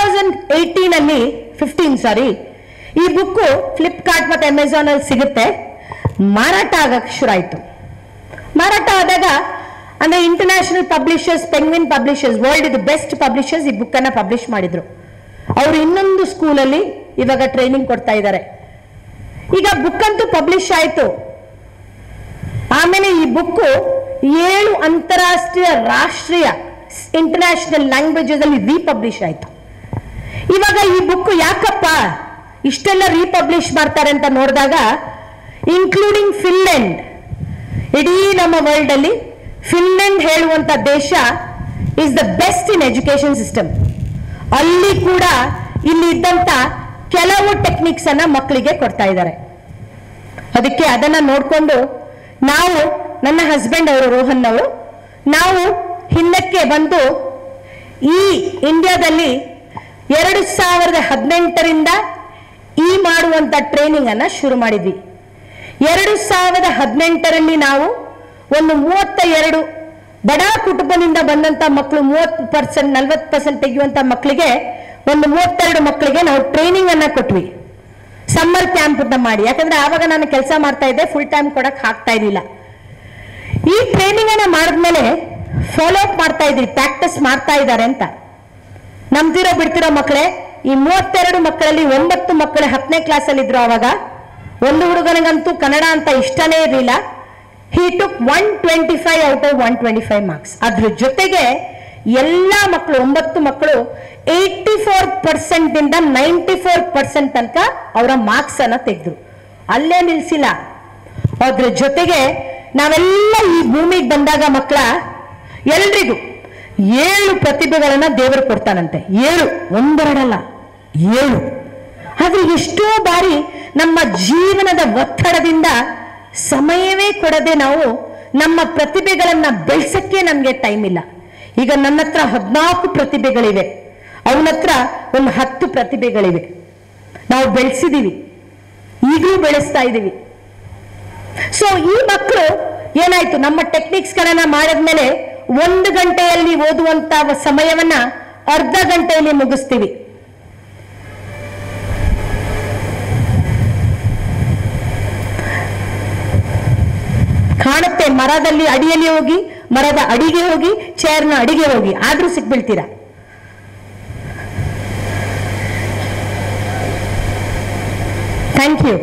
2015 ಈ ಬುಕ್ ಫ್ಲಿಪ್ಕಾರ್ಟ್ ಮತ್ತೆ ಅಮೆಝಾನ್ ಅಲ್ಲಿ ಸಿಗುತ್ತೆ. ಮಾರಾಟ ಆಗಕ್ಕೆ ಶುರು ಆಯ್ತು. ಮಾರಾಟ ಆದಾಗ ಅಂದ್ರೆ international publishers, Penguin publishers, world ಇದು ಬೆಸ್ಟ್ ಪಬ್ಲಿಷರ್ಸ್ ಈ ಬುಕ್ ಅನ್ನ ಪಬ್ಲಿಷ್ ಮಾಡಿದ್ರು. ಅವರು ಇನ್ನೊಂದು ಸ್ಕೂಲಲ್ಲಿ ಇವಾಗ ಟ್ರೈನಿಂಗ್ ಕೊಡ್ತಾ ಇದ್ದಾರೆ. ಈಗ ಬುಕ್ ಅಂತೂ ಪಬ್ಲಿಷ್ ಆಯ್ತು. ಆಮೇಲೆ ಈ ಬುಕ್ 7 ಅಂತಾರಾಷ್ಟ್ರೀಯ, ರಾಷ್ಟ್ರೀಯ, ಇಂಟರ್ನ್ಯಾಷನಲ್ ಲ್ಯಾಂಗ್ವೇಜಸ್ ಅಲ್ಲಿ ರೀಪಬ್ಲಿಷ್ ಆಯ್ತು. ಇವಾಗ ಈ ಬುಕ್ ಯಾಕಪ್ಪ ಇಷ್ಟೆಲ್ಲ ರೀಪಬ್ಲಿಷ್ ಮಾಡ್ತಾರೆ ಅಂತ ನೋಡಿದಾಗ, ಇನ್ಕ್ಲೂಡಿಂಗ್ ಫಿನ್ಲೆಂಡ್, ಇಡೀ ನಮ್ಮ ವರ್ಲ್ಡ್ ಅಲ್ಲಿ ಫಿನ್ಲೆಂಡ್ ಹೇಳುವಂತ ದೇಶ is the best in education system. ಅಲ್ಲಿ ಕೂಡ ಇಲ್ಲಿ ಇದ್ದಂತ ಕೆಲವು ಟೆಕ್ನಿಕ್ಸ್ ಅನ್ನ ಮಕ್ಕಳಿಗೆ ಕೊಡ್ತಾ ಇದ್ದಾರೆ. ಅದಕ್ಕೆ ಅದನ್ನ ನೋಡ್ಕೊಂಡು ನಾವು, ನನ್ನ ಹಸ್ಬೆಂಡ್ ಅವರು ರೋಹನ್ ಅವರು, ನಾವು ಹಿಂದಕ್ಕೆ ಬಂದು ಈ ಇಂಡಿಯಾದಲ್ಲಿ 2018ರಿಂದ ಈ ಮಾಡುವಂತ ಟ್ರೈನಿಂಗ್ ಅನ್ನ ಶುರು ಮಾಡಿದ್ವಿ. 2018ರಲ್ಲಿ ನಾವು ಒಂದು 32 ಬಡ ಕುಟುಂಬದಿಂದ ಬಂದಂತ ಮಕ್ಕಳು, 30% 40% ತೆಗೆಯುವಂತ ಮಕ್ಕಳಿಗೆ, ಒಂದು 32 ಮಕ್ಕಳಿಗೆ ನಾವು ಟ್ರೈನಿಂಗ್ ಅನ್ನ ಕೊಟ್ವಿ, ಸಮ್ಮರ್ ಕ್ಯಾಂಪ್ ಅಂತ ಮಾಡಿ. ಯಾಕಂದ್ರೆ ಆವಾಗ ನಾನು ಕೆಲಸ ಮಾಡ್ತಾ ಇದ್ದೆ, ಫುಲ್ ಟೈಮ್ ಕೊಡಕ್ ಆಗ್ತಾ ಇರಲಿಲ್ಲ. ಈ ಟ್ರೈನಿಂಗ್ ಅನ್ನ ಮಾಡಿದ್ಮೇಲೆ ಫಾಲೋ ಅಪ್ ಮಾಡ್ತಾ ಇದ್ರಿ, ಪ್ರಾಕ್ಟೀಸ್ ಮಾಡ್ತಾ ಇದ್ದಾರೆ ಅಂತ. ನಂಬ್ತಿರೋ ಬಿಡ್ತಿರೋ ಮಕ್ಕಳೇ, ಈ 32 ಮಕ್ಕಳಲ್ಲಿ 9 ಮಕ್ಕಳು 10ನೇ ಕ್ಲಾಸ್ ಅಲ್ಲಿ ಇದ್ರು. ಅವಾಗ ಒಂದು ಹುಡುಗನಿಗಂತೂ ಕನ್ನಡ ಅಂತ ಇಷ್ಟನೇ ಇರಲಿಲ್ಲ. he took 125 out of 125 marks. ಅದ್ರ ಜೊತೆಗೆ ಎಲ್ಲಾ ಮಕ್ಕಳು, 9 ಮಕ್ಕಳು 84% ಇಂದ 94% ತನಕ ಅವರ ಮಾರ್ಕ್ಸ್ ಅನ್ನ ತೆಗೆದ್ರು. ಅಲ್ಲೇ ನಿಲ್ಸಿಲ್ಲ. ಅದ್ರ ಜೊತೆಗೆ ನಾವೆಲ್ಲ ಈ ಭೂಮಿಗೆ ಬಂದಾಗ ಮಕ್ಕಳ ಎಲ್ರಿಗೂ 7 ಪ್ರತಿಭೆಗಳನ್ನ ದೇವರು ಕೊಡ್ತಾನಂತೆ. 7, 1-2 ಅಲ್ಲ, 7. ಆದ್ರೆ ಎಷ್ಟೋ ಬಾರಿ ನಮ್ಮ ಜೀವನದ ಒತ್ತಡದಿಂದ ಸಮಯವೇ ಕೊಡದೆ ನಾವು ನಮ್ಮ ಪ್ರತಿಭೆಗಳನ್ನ ಬೆಳೆಸಕ್ಕೆ ನಮ್ಗೆ ಟೈಮ್ ಇಲ್ಲ. ಈಗ ನನ್ನ ಹತ್ರ 14 ಪ್ರತಿಭೆಗಳಿವೆ, ಅವನ ಹತ್ರ ಒಂದು 10 ಪ್ರತಿಭೆಗಳಿವೆ. ನಾವು ಬೆಳೆಸಿದೀವಿ, ಈಗಲೂ ಬೆಳೆಸ್ತಾ ಇದ್ದೀವಿ. ಸೊ ಈ ಮಕ್ಕಳು ಏನಾಯ್ತು, ನಮ್ಮ ಟೆಕ್ನಿಕ್ಸ್ ಗಳನ್ನ ಮಾಡಿದ್ಮೇಲೆ 1 ಗಂಟೆಯಲ್ಲಿ ಓದುವಂತ ಸಮಯವನ್ನ ಅರ್ಧ ಗಂಟೆಯಲ್ಲಿ ಮುಗಿಸ್ತೀವಿ. ಕಾಣುತ್ತೆ, ಮರದಲ್ಲಿ ಅಡಿಯಲ್ಲಿ ಹೋಗಿ, ಮರದ ಅಡಿಗೆ ಹೋಗಿ, ಚೇರ್ನ ಅಡಿಗೆ ಹೋಗಿ, ಆದ್ರೂ ಸಿಕ್ಬೀಳ್ತೀರಾ. Thank you.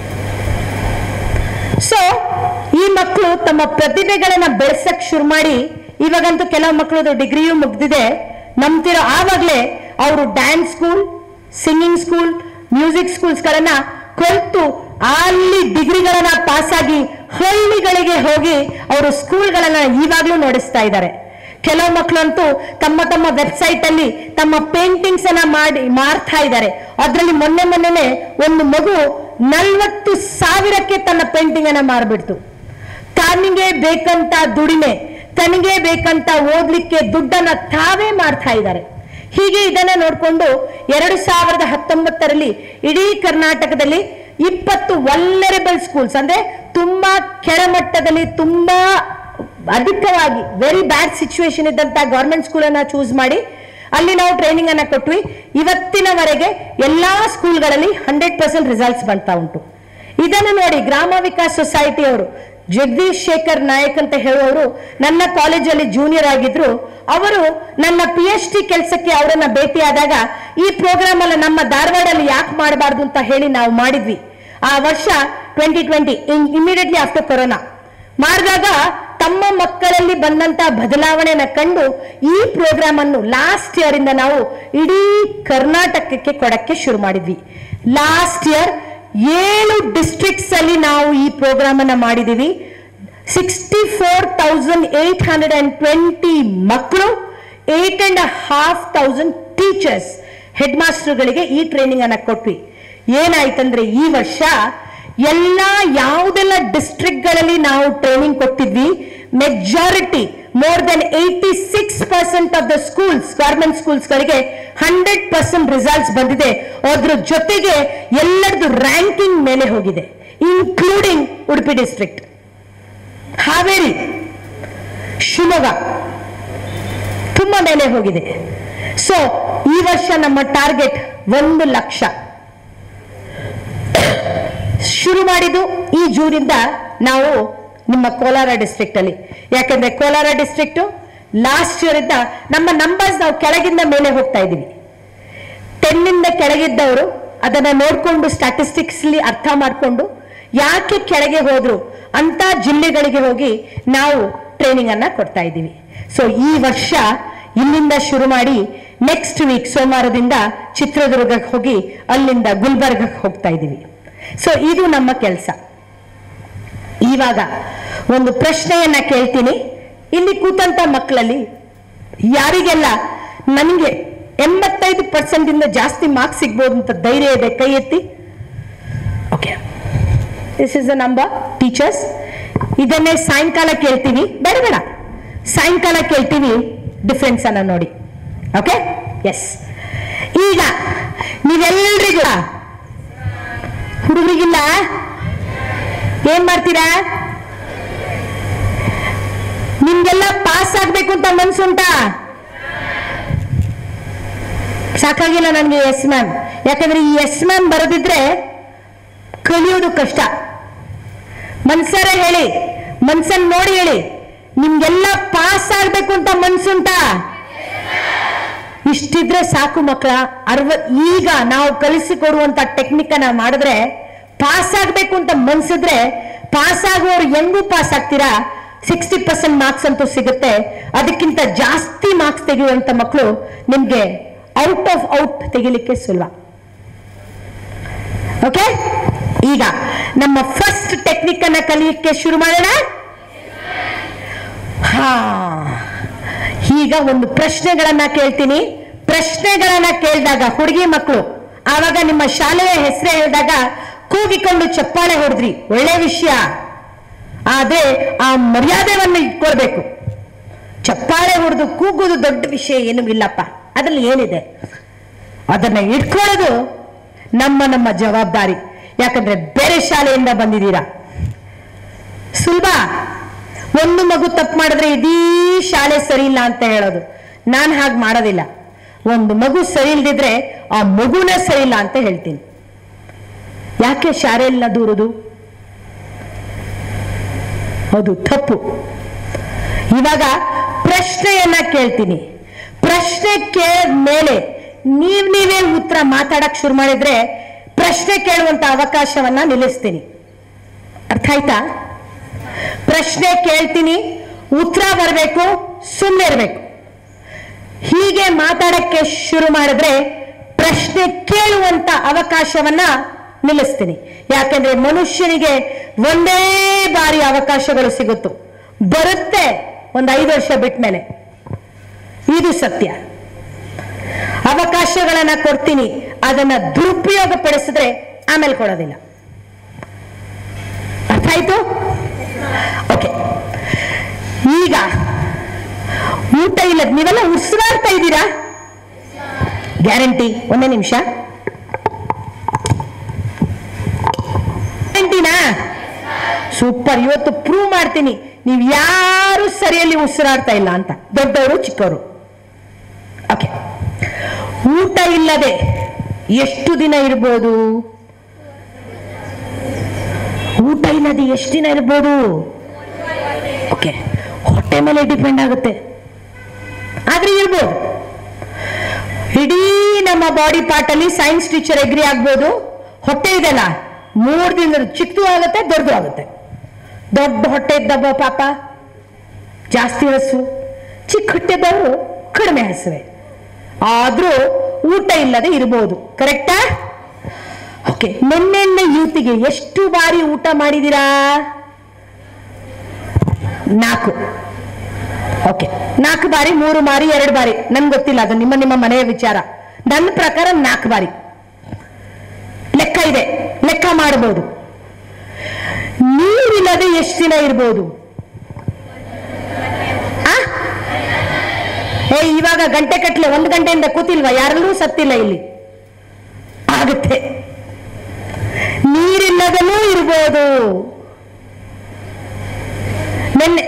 ಸೊ ಈ ಮಕ್ಕಳು ತಮ್ಮ ಪ್ರತಿಭೆಗಳನ್ನ ಬೆಳೆಸಕ್ ಶುರು ಮಾಡಿ, ಇವಾಗಂತೂ ಕೆಲವು ಮಕ್ಕಳದು ಡಿಗ್ರಿಯೂ ಮುಗ್ದಿದೆ. ನಂಬ್ತಿರೋ ಆವಾಗಲೇ ಅವರು dance school, singing school, music schools ಗಳನ್ನ ಕಲಿತು ಅಲ್ಲಿ ಡಿಗ್ರಿಗಳನ್ನ ಪಾಸ್ ಆಗಿ ಹಳ್ಳಿಗಳಿಗೆ ಹೋಗಿ ಅವರು ಸ್ಕೂಲ್ಗಳನ್ನ ಈವಾಗ್ಲೂ ನಡೆಸ್ತಾ ಇದ್ದಾರೆ. ಕೆಲವು ಮಕ್ಕಳಂತೂ ತಮ್ಮ ತಮ್ಮ ವೆಬ್ಸೈಟ್ ಅಲ್ಲಿ ತಮ್ಮ ಪೇಂಟಿಂಗ್ಸ್ ಅನ್ನ ಮಾರ್ತಾ ಇದ್ದಾರೆ. ಅದರಲ್ಲಿ ಮೊನ್ನೆನೆ ಒಂದು ಮಗು 40,000ಕ್ಕೆ ತನ್ನ ಪೇಂಟಿಂಗ್ ಅನ್ನ ಮಾರ್ಬಿಡ್ತು. ತನಗೆ ಬೇಕಂತ ದುಡಿಮೆ, ತನಗೆ ಬೇಕಂತ ಓದ್ಲಿಕ್ಕೆ ದುಡ್ಡನ್ನ ತಾವೇ ಮಾಡ್ತಾ ಇದ್ದಾರೆ. ಹೀಗೆ ಇದನ್ನ ನೋಡ್ಕೊಂಡು 2019ರಲ್ಲಿ ಇಡೀ ಕರ್ನಾಟಕದಲ್ಲಿ 20 ವಲ್ನರಬಲ್ ಸ್ಕೂಲ್ಸ್, ಅಂದ್ರೆ ತುಂಬಾ ಕೆಳಮಟ್ಟದಲ್ಲಿ, ತುಂಬಾ ಅಧಿಕವಾಗಿ ವೆರಿ ಬ್ಯಾಡ್ ಸಿಚುವೇಶನ್ ಇದ್ದಂತ ಗವರ್ಮೆಂಟ್ ಸ್ಕೂಲ್ ಅನ್ನ ಚೂಸ್ ಮಾಡಿ ಅಲ್ಲಿ ನಾವು ಟ್ರೈನಿಂಗ್ ಅನ್ನ ಕೊಟ್ವಿ. ಇವತ್ತಿನವರೆಗೆ ಎಲ್ಲಾ ಸ್ಕೂಲ್ಗಳಲ್ಲಿ 100% ರಿಸಲ್ಟ್ಸ್ ಬರ್ತಾ ಉಂಟು. ಇದನ್ನು ನೋಡಿ ಗ್ರಾಮ ವಿಕಾಸ್ ಸೊಸೈಟಿ ಅವರು ಜಗದೀಶ್ ಶೇಖರ್ ನಾಯಕ್ ಅಂತ ಹೇಳುವವರು ನನ್ನ ಕಾಲೇಜಲ್ಲಿ ಜೂನಿಯರ್ ಆಗಿದ್ರು. ಅವರು ನನ್ನ PhD ಕೆಲಸಕ್ಕೆ ಅವರನ್ನ ಭೇಟಿಯಾದಾಗ ಈ ಪ್ರೋಗ್ರಾಮ್ ಅಲ್ಲ ನಮ್ಮ ಧಾರವಾಡಲ್ಲಿ ಯಾಕೆ ಮಾಡಬಾರ್ದು ಅಂತ ಹೇಳಿ ನಾವು ಮಾಡಿದ್ವಿ. ಆ ವರ್ಷ 2020 ಇಮಿಡಿಯೇಟ್ಲಿ ಆಫ್ಟರ್ ಕೊರೋನಾ ಮಾಡಿದಾಗ ತಮ್ಮ ಮಕ್ಕಳಲ್ಲಿ ಬಂದಂತ ಬದಲಾವಣೆನ ಕಂಡು ಈ ಪ್ರೋಗ್ರಾಮ್ ಅನ್ನು ಲಾಸ್ಟ್ ಇಯರ್ ಇಂದ ನಾವು ಇಡೀ ಕರ್ನಾಟಕಕ್ಕೆ ಕೊಡಕ್ಕೆ ಶುರು ಮಾಡಿದ್ವಿ. ಲಾಸ್ಟ್ ಇಯರ್ 7 ಡಿಸ್ಟ್ರಿಕ್ಟ್ಸ್ ಅಲ್ಲಿ ನಾವು ಈ ಪ್ರೋಗ್ರಾಮ್ ಅನ್ನ ಮಾಡಿದೀವಿ. 64,820 ಮಕ್ಕಳು, 8,500 ಟೀಚರ್ಸ್, ಹೆಡ್ ಮಾಸ್ಟರ್ಗಳಿಗೆ ಈ ಟ್ರೈನಿಂಗ್ ಅನ್ನ ಕೊಟ್ವಿ. ಏನಾಯ್ತಂದ್ರೆ ಈ ವರ್ಷ ಯಾವುದೆಲ್ಲ ಡಿಸ್ಟ್ರಿಕ್ಟ್ಗಳಲ್ಲಿ ನಾವು ಟ್ರೈನಿಂಗ್ ಕೊಟ್ಟಿದ್ವಿ, majority more than 86% of the schools, government ಸ್ಕೂಲ್ಸ್ಗಳಿಗೆ 100% ರಿಸಲ್ಟ್ಸ್ ಬಂದಿದೆ. ಅದ್ರ ಜೊತೆಗೆ ಎಲ್ಲರದು ರ್ಯಾಂಕಿಂಗ್ ಮೇಲೆ ಹೋಗಿದೆ, ಇನ್ಕ್ಲೂಡಿಂಗ್ ಉಡುಪಿ ಡಿಸ್ಟ್ರಿಕ್ಟ್, ಹಾವೇರಿ, ಶಿವಮೊಗ್ಗ ತುಂಬಾ ಮೇಲೆ ಹೋಗಿದೆ. ಸೊ ಈ ವರ್ಷ ನಮ್ಮ ಟಾರ್ಗೆಟ್ 1 ಲಕ್ಷ ಶುರು ಮಾಡಿದ್ದು ಈ ಜೂನಿಂದ ನಾವು ನಿಮ್ಮ ಕೋಲಾರ ಡಿಸ್ಟ್ರಿಕ್ಟ್ ಅಲ್ಲಿ. ಯಾಕಂದ್ರೆ ಕೋಲಾರ ಡಿಸ್ಟ್ರಿಕ್ಟ್ ಲಾಸ್ಟ್ ಇಯರ್ ಇಂದ ನಮ್ಮ ನಂಬರ್ಸ್ ನಾವು ಕೆಳಗಿಂದ ಮೇಲೆ ಹೋಗ್ತಾ ಇದ್ದೀವಿ. 10 ಕೆಳಗಿದ್ದವರು ಅದನ್ನ ನೋಡ್ಕೊಂಡು ಸ್ಟಾಟಿಸ್ಟಿಕ್ಸ್ ಅರ್ಥ ಮಾಡಿಕೊಂಡು ಯಾಕೆ ಕೆಳಗೆ ಹೋದ್ರು ಅಂತ ಜಿಲ್ಲೆಗಳಿಗೆ ಹೋಗಿ ನಾವು ಟ್ರೈನಿಂಗ್ ಅನ್ನ ಕೊಡ್ತಾ ಇದ್ದೀವಿ. ಸೊ ಈ ವರ್ಷ ಇಲ್ಲಿಂದ ಶುರು ಮಾಡಿ ನೆಕ್ಸ್ಟ್ ವೀಕ್ ಸೋಮವಾರದಿಂದ ಚಿತ್ರದುರ್ಗಕ್ಕೆ ಹೋಗಿ ಅಲ್ಲಿಂದ ಗುಲ್ಬರ್ಗಕ್ಕೆ ಹೋಗ್ತಾ ಇದ್ದೀವಿ. ಸೊ ಇದು ನಮ್ಮ ಕೆಲಸ. ಇವಾಗ ಒಂದು ಪ್ರಶ್ನೆಯನ್ನ ಕೇಳ್ತೀನಿ. ಇಲ್ಲಿ ಕೂತಂತ ಮಕ್ಕಳಲ್ಲಿ ಯಾರಿಗೆಲ್ಲ ನನಗೆ 85% ಇಂದ ಜಾಸ್ತಿ ಮಾರ್ಕ್ಸ್ ಸಿಗ್ಬೋದು ಅಂತ ಧೈರ್ಯ ಇದೆ? ಕೈ ಎತ್ತಿ. Okay, this is the number. Teachers ಇದನ್ನೇ ಸಾಯಂಕಾಲ ಕೇಳ್ತೀವಿ, ಬೇಡ ಸಾಯಂಕಾಲ ಕೇಳ್ತೀವಿ, ಡಿಫ್ರೆನ್ಸ್ ಅನ್ನ ನೋಡಿ. Okay, yes. ಈಗ ನೀವೆಲ್ಲರಿಗೂ ಹುಡುಗರಿಗಿಲ್ಲ ಏನ್ ಮಾಡ್ತೀರಾ? ನಿಮ್ಗೆಲ್ಲ ಪಾಸ್ ಆಗ್ಬೇಕು ಅಂತ ಮನ್ಸುಂಟಾ? ಸಾಕಾಗಿಲ್ಲ ನನಗೆ ಎಸ್ ಮ್ಯಾಮ್. ಯಾಕಂದ್ರೆ ಈ ಎಸ್ ಮ್ಯಾಮ್ ಬರೋದಿದ್ರೆ ಕಲಿಯೋದು ಕಷ್ಟ. ಮನ್ಸರ ಹೇಳಿ, ಮನ್ಸನ್ ನೋಡಿ ಹೇಳಿ, ನಿಮ್ಗೆಲ್ಲ ಪಾಸ್ ಆಗ್ಬೇಕು ಅಂತ ಮನ್ಸುಂಟಾ? ಇಷ್ಟಿದ್ರೆ ಸಾಕು ಮಕ್ಕಳ. ಈಗ ನಾವು ಕಲಿಸಿಕೊಡುವಂತ ಟೆಕ್ನಿಕ್ ಅನ್ನ ಮಾಡಿದ್ರೆ ಪಾಸ್ ಆಗ್ಬೇಕು ಅಂತ ಮನ್ಸಿದ್ರೆ ಪಾಸ್ ಆಗುವವರು ಹೆಂಗೂ ಪಾಸ್ ಆಗ್ತೀರಾ? 60% ಮಾರ್ಕ್ಸ್ ಅಂತೂ ಸಿಗುತ್ತೆ. ಅದಕ್ಕಿಂತ ಜಾಸ್ತಿ ಮಾರ್ಕ್ಸ್ ತೆಗೆಯುವಂತ ಮಕ್ಕಳು ನಿಮ್ಗೆ ಔಟ್ ಆಫ್ ಔಟ್ ತೆಗಿಲಿಕ್ಕೆ ಸುಲಭ. ಓಕೆ, ಈಗ ನಮ್ಮ ಫಸ್ಟ್ ಟೆಕ್ನಿಕ್ ಅನ್ನ ಕಲಿಯಕ್ಕೆ ಶುರು ಮಾಡೋಣ. ಈಗ ಒಂದು ಪ್ರಶ್ನೆಗಳನ್ನ ಕೇಳ್ತೀನಿ. ಪ್ರಶ್ನೆಗಳನ್ನ ಕೇಳಿದಾಗ ಹುಡುಗಿ ಮಕ್ಕಳು ಆವಾಗ ನಿಮ್ಮ ಶಾಲೆಯ ಹೆಸರೇ ಹೇಳಿದಾಗ ಕೂಗಿಕೊಂಡು ಚಪ್ಪಾಳೆ ಹೊಡೆದ್ರಿ, ಒಳ್ಳೆ ವಿಷಯ. ಆದ್ರೆ ಆ ಮರ್ಯಾದೆಯನ್ನು ಇಟ್ಕೊಳ್ಬೇಕು. ಚಪ್ಪಾಳೆ ಹೊಡೆದು ಕೂಗುದು ದೊಡ್ಡ ವಿಷಯ ಏನೂ ಇಲ್ಲಪ್ಪ, ಅದ್ರಲ್ಲಿ ಏನಿದೆ ಅದನ್ನ ಇಟ್ಕೊಳ್ಳೋದು ನಮ್ಮ ಜವಾಬ್ದಾರಿ. ಯಾಕಂದ್ರೆ ಬೇರೆ ಶಾಲೆಯಿಂದ ಬಂದಿದ್ದೀರಾ, ಸುಲಭ. ಒಂದು ಮಗು ತಪ್ಪು ಮಾಡಿದ್ರೆ ಇದೀ ಶಾಲೆ ಸರಿ ಇಲ್ಲ ಅಂತ ಹೇಳೋದು. ನಾನು ಹಾಗೆ ಮಾಡೋದಿಲ್ಲ. ಒಂದು ಮಗು ಸರಿ ಇಲ್ದಿದ್ರೆ ಆ ಮಗುನೇ ಸರಿ ಇಲ್ಲ ಅಂತ ಹೇಳ್ತೀನಿ. ಯಾಕೆ ಶಾಲೆಯನ್ನ ದೂರುದು? ಹೌದು, ತಪ್ಪು. ಇವಾಗ ಪ್ರಶ್ನೆಯನ್ನ ಕೇಳ್ತೀನಿ. ಪ್ರಶ್ನೆ ಕೇಳಿದ ಮೇಲೆ ನೀವೇ ಉತ್ತರ ಮಾತಾಡಕ್ ಶುರು ಮಾಡಿದ್ರೆ ಪ್ರಶ್ನೆ ಕೇಳುವಂತ ಅವಕಾಶವನ್ನ ನಿಲ್ಲಿಸ್ತೀನಿ. ಅರ್ಥ ಆಯ್ತಾ? ಪ್ರಶ್ನೆ ಕೇಳ್ತೀನಿ, ಉತ್ತರ ಬರಬೇಕು, ಸುಮ್ಮನೆ ಇರಬೇಕು. ಹೀಗೆ ಮಾತಾಡಕ್ಕೆ ಶುರು ಮಾಡಿದ್ರೆ ಪ್ರಶ್ನೆ ಕೇಳುವಂತ ಅವಕಾಶವನ್ನ ನಿಲ್ಲಿಸ್ತೀನಿ. ಯಾಕಂದ್ರೆ ಮನುಷ್ಯನಿಗೆ ಒಂದೇ ಬಾರಿ ಅವಕಾಶಗಳು ಸಿಗುತ್ತು, ಬರುತ್ತೆ ಒಂದು 5 ವರ್ಷ ಬಿಟ್ಟ ಮೇಲೆ. ಇದು ಸತ್ಯ. ಅವಕಾಶಗಳನ್ನ ಕೊಡ್ತೀನಿ, ಅದನ್ನ ದುರುಪಯೋಗ ಪಡಿಸಿದ್ರೆ ಆಮೇಲೆ ಕೊಡೋದಿಲ್ಲ. ಅರ್ಥ ಆಯ್ತು? ಓಕೆ, ಈಗ ಊಟ ಇಲ್ಲ, ನೀವೆಲ್ಲ ಉಸಿರಾಡ್ತಾ ಇದ್ದೀರಾ? ಗ್ಯಾರಂಟಿ? ಒಂದೇ ನಿಮಿಷ. ಗ್ಯಾರಂಟಿನಾ? ಸೂಪರ್. ಇವತ್ತು ಪ್ರೂವ್ ಮಾಡ್ತೀನಿ ನೀವು ಯಾರು ಸರಿಯಲ್ಲಿ ಉಸಿರಾಡ್ತಾ ಇಲ್ಲ ಅಂತ, ದೊಡ್ಡವರು ಚಿಕ್ಕವರು. ಓಕೆ, ಊಟ ಇಲ್ಲದೆ ಎಷ್ಟು ದಿನ ಇರ್ಬೋದು? ಊಟ ಇಲ್ಲದೆ ಎಷ್ಟು ದಿನ ಇರ್ಬೋದು? ಓಕೆ, ಹೊಟ್ಟೆ ಮೇಲೆ ಡಿಪೆಂಡ್ ಆಗುತ್ತೆ, ಆದ್ರೆ ಇರ್ಬೋದು. ಇಡೀ ನಮ್ಮ ಬಾಡಿ ಪಾರ್ಟ್ ಅಲ್ಲಿ ಸೈನ್ಸ್ ಟೀಚರ್ ಎಗ್ರಿ ಆಗ್ಬೋದು, ಹೊಟ್ಟೆ ಇದೆಲ್ಲ 3 ದಿನ ಚಿಕ್ಕದು ಆಗುತ್ತೆ, ದೊಡ್ಡದು ಆಗುತ್ತೆ. ದೊಡ್ಡ ಹೊಟ್ಟೆ ಇದ್ದಬ್ಬ ಪಾಪ ಜಾಸ್ತಿ ಹಸು, ಚಿಕ್ಕ ಹೊಟ್ಟೆದವರು ಕಡಿಮೆ ಹಸುವೆ, ಆದ್ರೂ ಊಟ ಇಲ್ಲದೆ ಇರಬಹುದು. ಕರೆಕ್ಟಾ? ಓಕೆ, ನಿನ್ನೆ ಯೂತಿಗೆ ಎಷ್ಟು ಬಾರಿ ಊಟ ಮಾಡಿದೀರಾ? 4. ಓಕೆ, 4 ಬಾರಿ, 3 ಬಾರಿ, 2 ಬಾರಿ, ನನ್ಗೆ ಗೊತ್ತಿಲ್ಲ, ಅದು ನಿಮ್ಮ ಮನೆಯ ವಿಚಾರ. ನನ್ನ ಪ್ರಕಾರ 4 ಬಾರಿ ಲೆಕ್ಕ ಇದೆ, ಲೆಕ್ಕ ಮಾಡಬಹುದು. ನೀರಿಲ್ಲದೆ ಎಷ್ಟು ದಿನ ಇರ್ಬೋದು? ಇವಾಗ ಗಂಟೆ ಕಟ್ಲೆ 1 ಗಂಟೆಯಿಂದ ಕೂತಿಲ್ವಾ? ಯಾರಲ್ಲೂ ಸತ್ತಿಲ್ಲ ಇಲ್ಲಿ. ಆಗುತ್ತೆ, ನೀರಿಲ್ಲದನೂ ಇರ್ಬೋದು. ನಿನ್ನೆ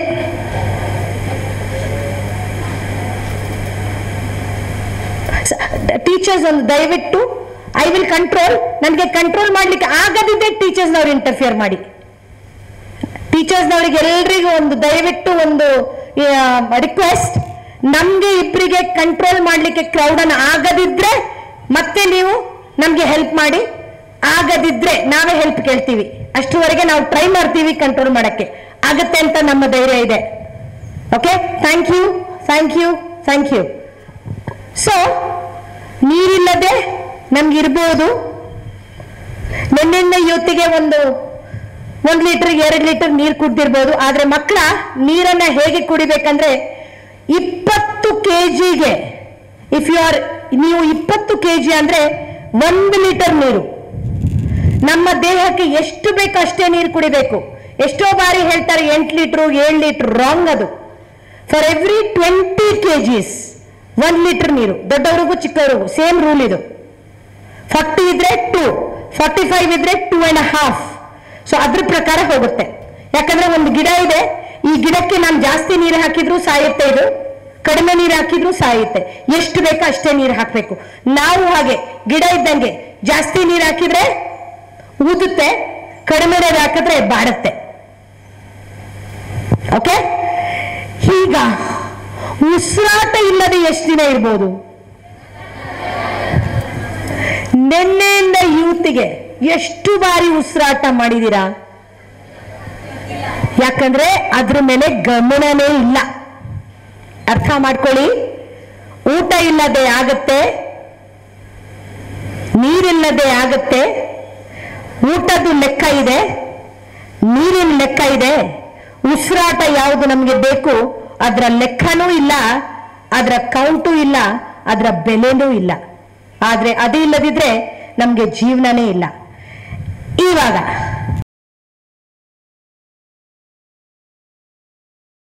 ಟೀಚರ್ಸ್ ಒಂದು ದಯವಿಟ್ಟು ಐ ವಿಲ್ ಕಂಟ್ರೋಲ್, ನನಗೆ ಕಂಟ್ರೋಲ್ ಮಾಡ್ಲಿಕ್ಕೆ ಆಗದಿದ್ದೆ ಟೀಚರ್ಸ್ನವ್ರು ಇಂಟರ್ಫಿಯರ್ ಮಾಡಿ. ಟೀಚರ್ಸ್ನವರಿಗೆ ಎಲ್ರಿಗೂ ಒಂದು ದಯವಿಟ್ಟು ಒಂದು ರಿಕ್ವೆಸ್ಟ್, ನಮ್ಗೆ ಇಬ್ಬರಿಗೆ ಕಂಟ್ರೋಲ್ ಮಾಡ್ಲಿಕ್ಕೆ ಕ್ರೌಡ್ ಅನ್ನು ಆಗದಿದ್ರೆ ಮತ್ತೆ ನೀವು ನಮ್ಗೆ ಹೆಲ್ಪ್ ಮಾಡಿ, ಆಗದಿದ್ರೆ ನಾವೇ ಹೆಲ್ಪ್ ಕೇಳ್ತೀವಿ. ಅಷ್ಟರವರೆಗೆ ನಾವು ಟ್ರೈ ಮಾಡ್ತೀವಿ ಕಂಟ್ರೋಲ್ ಮಾಡಕ್ಕೆ, ಆಗತ್ತೆ ಅಂತ ನಮ್ಮ ಧೈರ್ಯ ಇದೆ. Okay, thank you, thank you, thank you. So ನೀರಿಲ್ಲದೆ ನಮ್ಗೆ ಇರ್ಬೋದು. ನಿನ್ನೆ ಯುವತಿಗೆ 1 ಲೀಟರ್ 2 ಲೀಟರ್ ನೀರು ಕುಡ್ದಿರ್ಬೋದು. ಆದ್ರೆ ಮಕ್ಕಳ ನೀರನ್ನ ಹೇಗೆ ಕುಡಿಬೇಕಂದ್ರೆ 20 kgಗೆ ನೀವು 20 kg ಅಂದ್ರೆ 1 ಲೀಟರ್ ನೀರು. ನಮ್ಮ ದೇಹಕ್ಕೆ ಎಷ್ಟು ಬೇಕು ಅಷ್ಟೇ ನೀರು ಕುಡಿಬೇಕು. ಎಷ್ಟೋ ಬಾರಿ ಹೇಳ್ತಾರೆ 8 ಲೀಟರ್ 7 ಲೀಟರ್, ರಾಂಗ್ ಅದು. ಫಾರ್ ಎವ್ರಿ 20 kgs 1 ಲೀಟರ್ ನೀರು. ದೊಡ್ಡವರಿಗೂ ಚಿಕ್ಕವರಿಗೂ ಸೇಮ್ ರೂಲ್ ಇದು. 40 ಇದ್ರೆ 2, 45 ಇದ್ರೆ 2.5. ಸೊ ಅದ್ರ ಪ್ರಕಾರ ಹೋಗುತ್ತೆ. ಯಾಕಂದ್ರೆ ಒಂದು ಗಿಡ ಇದೆ, ಈ ಗಿಡಕ್ಕೆ ನಾನು ಜಾಸ್ತಿ ನೀರು ಹಾಕಿದ್ರು ಸಾಯುತ್ತೆ, ಇದು ಕಡಿಮೆ ನೀರು ಹಾಕಿದ್ರು ಸಾಯುತ್ತೆ. ಎಷ್ಟು ಬೇಕೋ ಅಷ್ಟೇ ನೀರು ಹಾಕ್ಬೇಕು. ನಾವು ಹಾಗೆ ಗಿಡ ಇದ್ದಂಗೆ ಜಾಸ್ತಿ ನೀರು ಹಾಕಿದ್ರೆ ಊದುತ್ತೆ, ಕಡಿಮೆ ನೀರು ಹಾಕಿದ್ರೆ ಬಾಡುತ್ತೆ. ಓಕೆ, ಈಗ ಉಸಿರಾಟ ಇಲ್ಲದೆ ಎಷ್ಟು ದಿನ ಇರ್ಬೋದು? ನಿನ್ನೆಯಿಂದ ಯೂತಿಗೆ ಎಷ್ಟು ಬಾರಿ ಉಸಿರಾಟ ಮಾಡಿದೀರಾ? ಯಾಕಂದ್ರೆ ಅದ್ರ ಮೇಲೆ ಗಮನನೇ ಇಲ್ಲ. ಅರ್ಥ ಮಾಡ್ಕೊಳ್ಳಿ, ಊಟ ಇಲ್ಲದೆ ಆಗತ್ತೆ, ನೀರಿಲ್ಲದೆ ಆಗತ್ತೆ, ಊಟದ ಲೆಕ್ಕ ಇದೆ, ನೀರಿನ ಲೆಕ್ಕ ಇದೆ, ಉಸಿರಾಟ ಯಾವುದು ನಮಗೆ ಬೇಕು ಅದರ ಲೆಕ್ಕನೂ ಇಲ್ಲ, ಅದರ ಕೌಂಟು ಇಲ್ಲ, ಅದರ ಬೆಲೆನೂ ಇಲ್ಲ. ಆದ್ರೆ ಅದು ಇಲ್ಲದಿದ್ರೆ ನಮ್ಗೆ ಜೀವನನೇ ಇಲ್ಲ. ಇವಾಗ